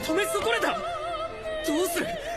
止め損ねた。どうする？